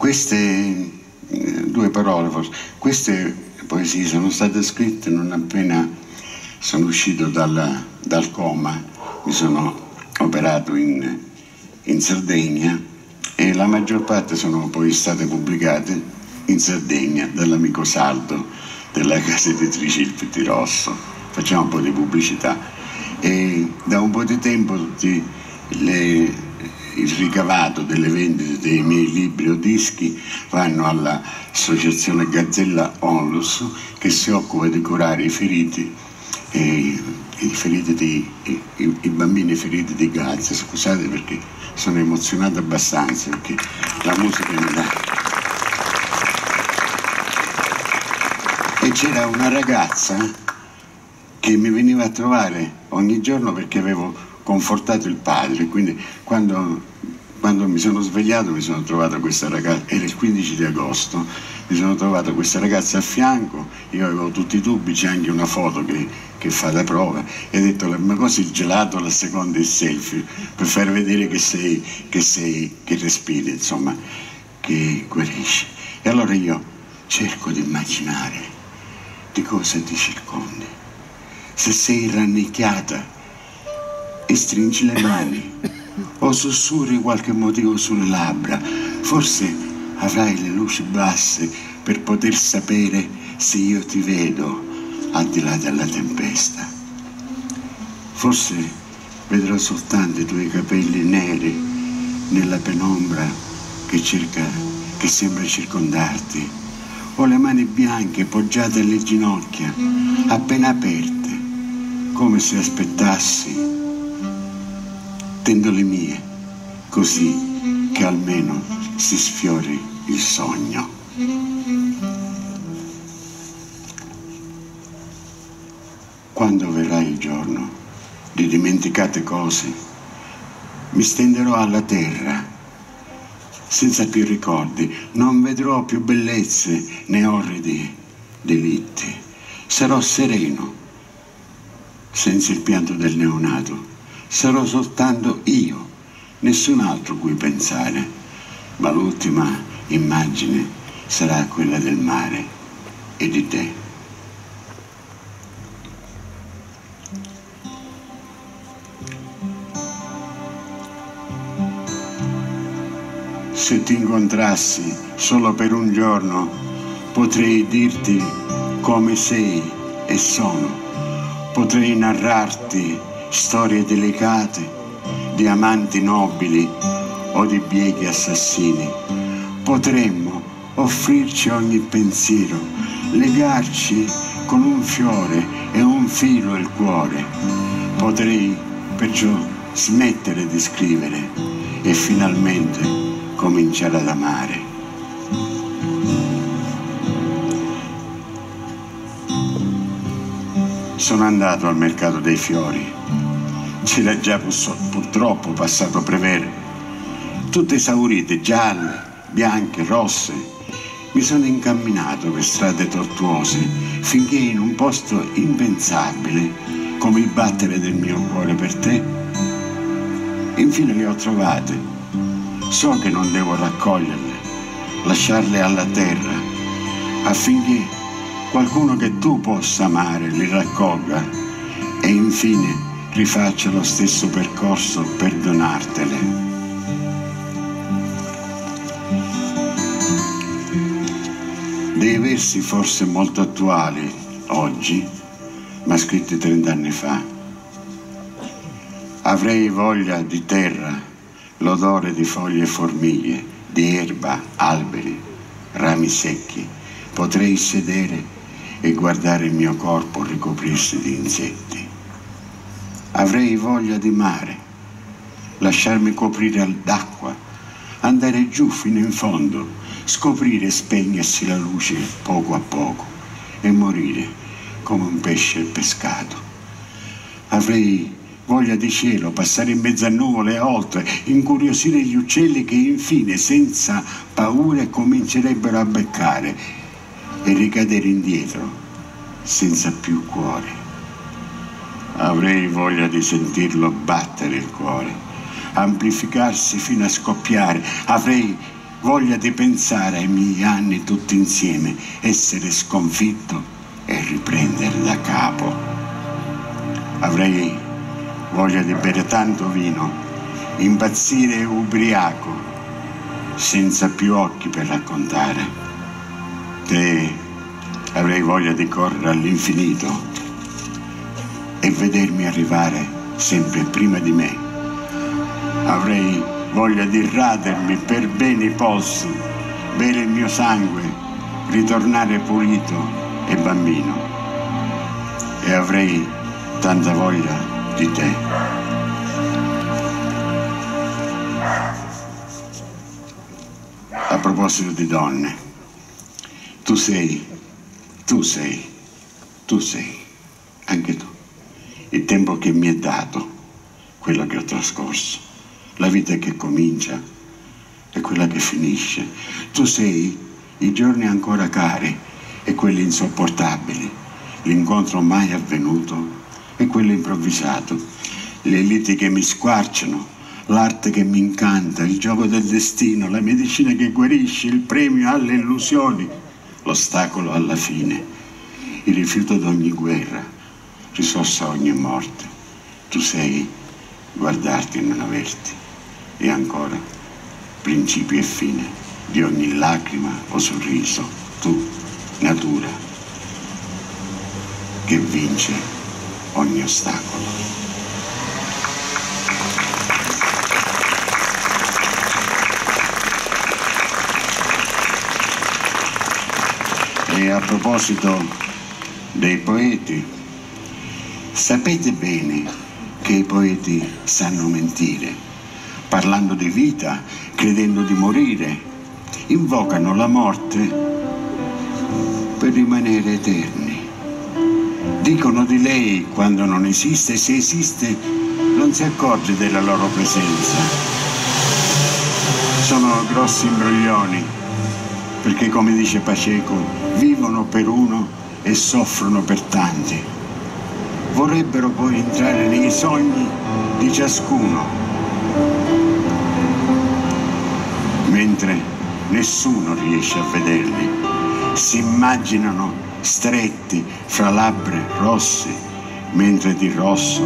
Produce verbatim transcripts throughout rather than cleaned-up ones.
queste eh, due parole, forse, queste poesie sono state scritte non appena sono uscito dal, dal coma, mi sono operato in, in Sardegna e la maggior parte sono poi state pubblicate in Sardegna dall'amico Saldo della casa editrice Il Pettirosso. Facciamo un po' di pubblicità e da un po' di tempo tutti le il ricavato delle vendite dei miei libri o dischi vanno all'associazione Gazzella Onlus, che si occupa di curare i feriti, e, i, feriti di, i, i bambini feriti di Gaza. Scusate perché sono emozionato abbastanza, perché la musica mi dà. E c'era una ragazza che mi veniva a trovare ogni giorno perché avevo confortato il padre, quindi quando, quando mi sono svegliato mi sono trovato questa ragazza, era il quindici di agosto, mi sono trovato questa ragazza a fianco, io avevo tutti i dubbi, c'è anche una foto che, che fa da prova, e ho detto ma cosa il gelato, la seconda il selfie, per far vedere che sei, che sei, che respiri, insomma, che guarisci. E allora io cerco di immaginare di cosa ti circondi, se sei rannicchiata e stringi le mani o sussurri qualche motivo sulle labbra, forse avrai le luci basse per poter sapere se io ti vedo al di là della tempesta. Forse vedrò soltanto i tuoi capelli neri nella penombra che cerca, che sembra circondarti, o le mani bianche poggiate alle ginocchia appena aperte, come se aspettassi. Tendo le mie, così che almeno si sfiori il sogno. Quando verrà il giorno di dimenticate cose, mi stenderò alla terra, senza più ricordi, non vedrò più bellezze né orridi delitti. Sarò sereno, senza il pianto del neonato. Sarò soltanto io, nessun altro cui pensare, ma l'ultima immagine sarà quella del mare e di te. Se ti incontrassi solo per un giorno, potrei dirti come sei e sono, potrei narrarti storie delicate di amanti nobili o di bieghi assassini. Potremmo offrirci ogni pensiero, legarci con un fiore e un filo il cuore. Potrei perciò smettere di scrivere e finalmente cominciare ad amare. Sono andato al mercato dei fiori. C'era già purtroppo passato Prevere, tutte esaurite, gialle, bianche, rosse. Mi sono incamminato per strade tortuose finché in un posto impensabile, come il battere del mio cuore per te, infine le ho trovate. So che non devo raccoglierle, lasciarle alla terra, affinché qualcuno che tu possa amare li raccolga e infine rifaccia lo stesso percorso per donartele. Dei versi forse molto attuali oggi, ma scritti trent'anni fa. Avrei voglia di terra, l'odore di foglie e formiglie, di erba, alberi, rami secchi. Potrei sedere e guardare il mio corpo ricoprirsi di insetti. Avrei voglia di mare, lasciarmi coprire d'acqua, andare giù fino in fondo, scoprire e spegnersi la luce poco a poco e morire come un pesce pescato. Avrei voglia di cielo, passare in mezzo a nuvole e oltre, incuriosire gli uccelli che infine, senza paure, comincerebbero a beccare e ricadere indietro, senza più cuore. Avrei voglia di sentirlo battere il cuore, amplificarsi fino a scoppiare. Avrei voglia di pensare ai miei anni tutti insieme, essere sconfitto e riprendere da capo. Avrei voglia di bere tanto vino, impazzire ubriaco, senza più occhi per raccontare. Te avrei voglia di correre all'infinito e vedermi arrivare sempre prima di me. Avrei voglia di radermi per bene i polsi, bere il mio sangue, ritornare pulito e bambino. E avrei tanta voglia di te. A proposito di donne, tu sei, tu sei, tu sei, anche tu, il tempo che mi è dato, quello che ho trascorso, la vita che comincia e quella che finisce. Tu sei i giorni ancora cari e quelli insopportabili, l'incontro mai avvenuto e quello improvvisato, le liti che mi squarciano, l'arte che mi incanta, il gioco del destino, la medicina che guarisce, il premio alle illusioni, l'ostacolo alla fine, il rifiuto di ogni guerra, risorsa a ogni morte. Tu sei guardarti e non averti, e ancora principio e fine di ogni lacrima o sorriso. Tu, natura, che vince ogni ostacolo. E a proposito dei poeti, sapete bene che i poeti sanno mentire, parlando di vita, credendo di morire, invocano la morte per rimanere eterni. Dicono di lei quando non esiste, se esiste non si accorge della loro presenza. Sono grossi imbroglioni, perché come dice Paceco, vivono per uno e soffrono per tanti. Vorrebbero poi entrare nei sogni di ciascuno, mentre nessuno riesce a vederli. Si immaginano stretti fra labbra rosse, mentre di rosso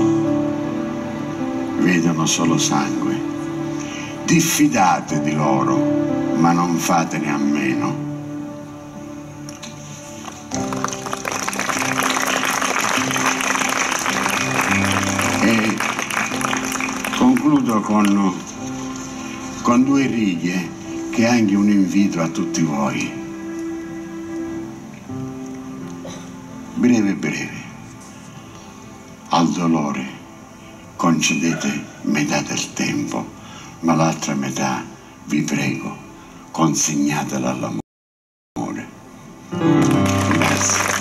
vedono solo sangue. Diffidate di loro, ma non fatene a meno. E concludo con, con due righe che è anche un invito a tutti voi. Breve breve, al dolore concedete metà del tempo, ma l'altra metà, vi prego, consegnatela all'amore. Grazie.